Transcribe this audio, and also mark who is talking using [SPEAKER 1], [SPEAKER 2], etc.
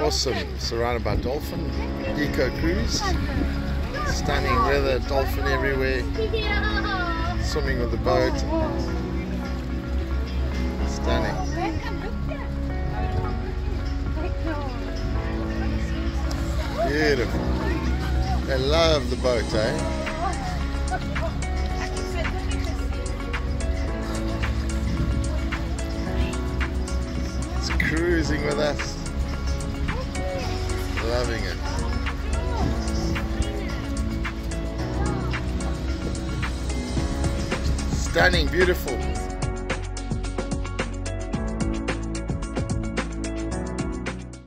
[SPEAKER 1] awesome, surrounded by dolphin, eco cruise, stunning weather, dolphin everywhere, swimming with the boat, stunning. Beautiful. They love the boat, eh? It's cruising with us. Loving it. Stunning, beautiful.